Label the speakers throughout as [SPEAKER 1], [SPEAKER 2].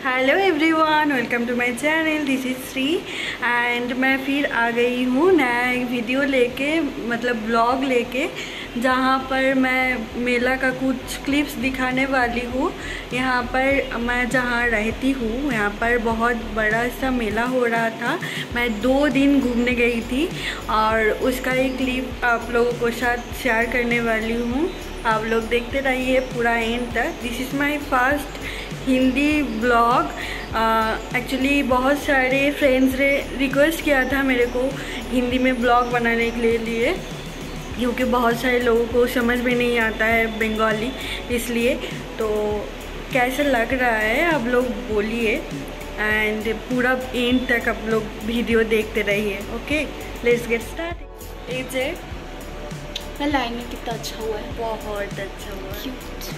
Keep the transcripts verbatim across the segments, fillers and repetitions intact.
[SPEAKER 1] Hello everyone, welcome to my channel. This is Shri and मैं फिर आ गई हूँ नया एक वीडियो लेके, मतलब ब्लॉग लेके, जहाँ पर मैं मेला का कुछ क्लिप्स दिखाने वाली हूँ। यहाँ पर मैं जहाँ रहती हूँ यहाँ पर बहुत बड़ा सा मेला हो रहा था। मैं दो दिन घूमने गई थी और उसका एक क्लिप आप लोगों को साथ शेयर करने वाली हूँ। आप लोग देखते रहिए पूरा एंड तक। This is my first Hindi blog. Actually बहुत सारे फ्रेंड्स ने रिक्वेस्ट किया था मेरे को हिंदी में ब्लॉग बनाने के लिए, क्योंकि बहुत सारे लोगों को समझ में नहीं आता है बंगाली, इसलिए। तो कैसा लग रहा है आप लोग बोलिए एंड पूरा एंड तक आप लोग वीडियो देखते रहिए। Okay, let's get start. एजे
[SPEAKER 2] लाइन में कितना अच्छा हुआ है,
[SPEAKER 1] बहुत अच्छा हुआ है।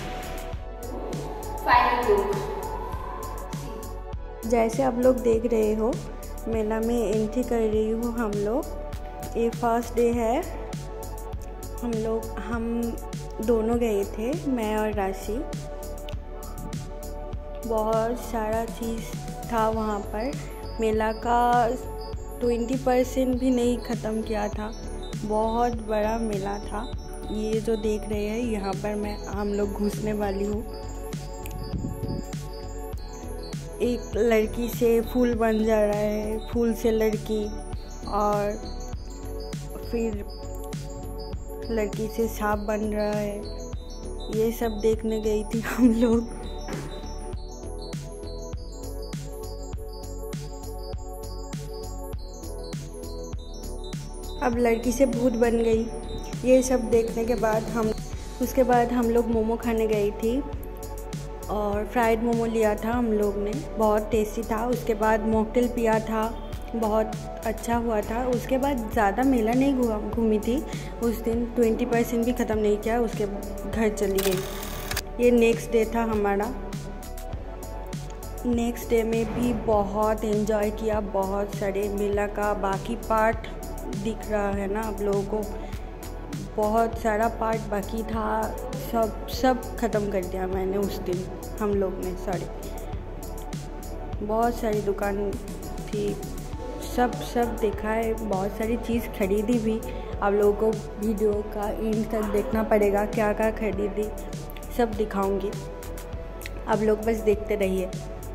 [SPEAKER 2] फाइनल लुक
[SPEAKER 1] जैसे आप लोग देख रहे हो, मेला में एंट्री कर रही हूँ हम लोग। ये फर्स्ट डे है। हम लोग हम दोनों गए थे, मैं और राशि। बहुत सारा चीज़ था वहाँ पर। मेला का ट्वेंटी परसेंट भी नहीं ख़त्म किया था। बहुत बड़ा मेला था। ये जो देख रहे हैं, यहाँ पर मैं हम लोग घुसने वाली हूँ। एक लड़की से फूल बन जा रहा है, फूल से लड़की, और फिर लड़की से सांप बन रहा है। ये सब देखने गई थी हम लोग। अब लड़की से भूत बन गई। ये सब देखने के बाद हम उसके बाद हम लोग मोमो खाने गई थी और फ्राइड मोमो लिया था हम लोग ने, बहुत टेस्टी था। उसके बाद मॉकटेल पिया था, बहुत अच्छा हुआ था। उसके बाद ज़्यादा मेला नहीं घूमा घूमी थी उस दिन, ट्वेंटी परसेंट भी ख़त्म नहीं किया, उसके घर चली गई। ये नेक्स्ट डे था हमारा। नेक्स्ट डे में भी बहुत एंजॉय किया। बहुत सारे मेला का बाकी पार्ट दिख रहा है ना आप लोगों को, बहुत सारा पार्ट बाकी था। सब सब ख़त्म कर दिया मैंने उस दिन, हम लोग ने। सॉरी, बहुत सारी दुकान थी, सब सब देखा है, बहुत सारी चीज़ खरीदी भी। आप लोगों को वीडियो का एंड तक देखना पड़ेगा, क्या क्या खरीदी सब दिखाऊंगी। आप लोग बस देखते रहिए।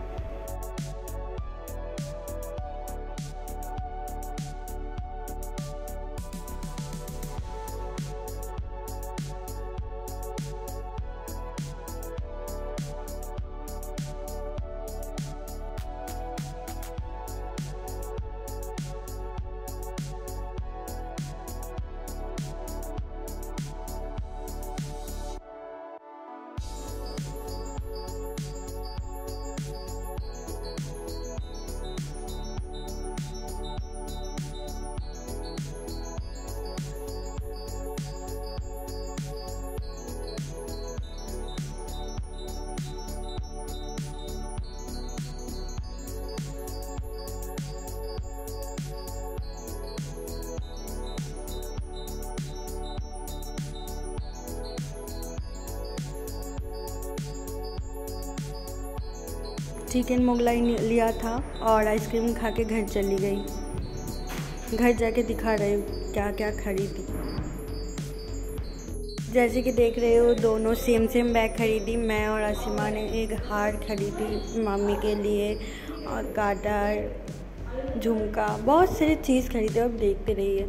[SPEAKER 1] चिकन मोगलाई लिया था और आइसक्रीम खा के घर चली गई। घर जाके दिखा रहे हूँ क्या क्या खरीदी। जैसे कि देख रहे हो, दोनों सेम सेम बैग खरीदी। मैं और आसिमा ने एक हार खरीदी मम्मी के लिए, और गाटर, झुमका, बहुत सारी चीज़ खरीदे। अब देखते रहिए।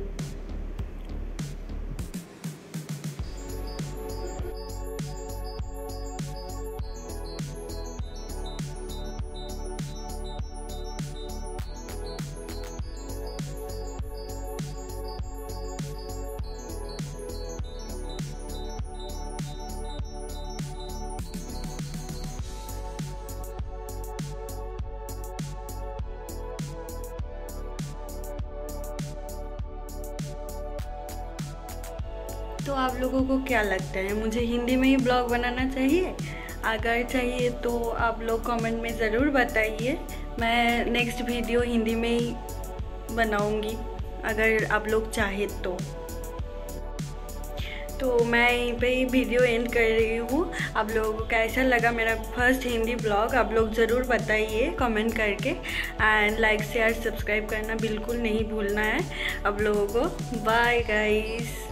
[SPEAKER 1] तो आप लोगों को क्या लगता है, मुझे हिंदी में ही ब्लॉग बनाना चाहिए? अगर चाहिए तो आप लोग कमेंट में ज़रूर बताइए। मैं नेक्स्ट वीडियो हिंदी में ही बनाऊंगी, अगर आप लोग चाहे तो। तो मैं यहीं पे ही वीडियो एंड कर रही हूँ। आप लोगों को कैसा लगा मेरा फर्स्ट हिंदी ब्लॉग आप लोग ज़रूर बताइए कमेंट करके। एंड लाइक शेयर सब्सक्राइब करना बिल्कुल नहीं भूलना है आप लोगों को। Bye guys.